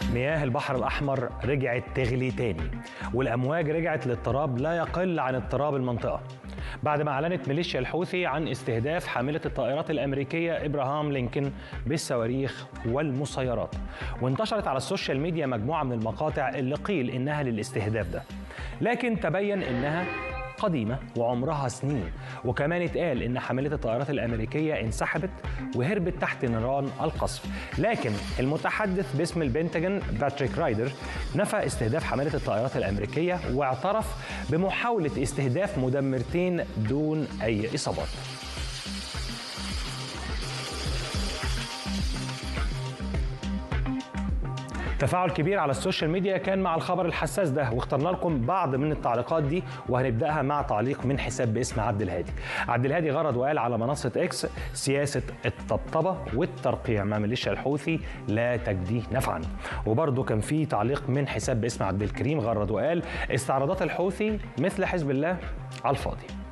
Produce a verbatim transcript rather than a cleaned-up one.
مياه البحر الأحمر رجعت تغلي تاني، والأمواج رجعت لاضطراب لا يقل عن اضطراب المنطقة بعد ما أعلنت ميليشيا الحوثي عن استهداف حاملة الطائرات الأمريكية إبراهام لينكولن بالصواريخ والمسيرات. وانتشرت على السوشيال ميديا مجموعة من المقاطع اللي قيل إنها للاستهداف ده، لكن تبين إنها قديمة وعمرها سنين، وكمان اتقال إن حاملة الطائرات الأمريكية انسحبت وهربت تحت نيران القصف. لكن المتحدث باسم البنتاجون باتريك رايدر نفى استهداف حاملة الطائرات الأمريكية واعترف بمحاولة استهداف مدمرتين دون أي إصابات. تفاعل كبير على السوشيال ميديا كان مع الخبر الحساس ده، واخترنا لكم بعض من التعليقات دي، وهنبداها مع تعليق من حساب باسم عبد الهادي. عبد الهادي غرد وقال على منصه اكس: سياسه الطبطبه والترقيع مع ميليشيا الحوثي لا تجدي نفعا. وبرده كان في تعليق من حساب باسم عبد الكريم غرد وقال: استعراضات الحوثي مثل حزب الله على الفاضي.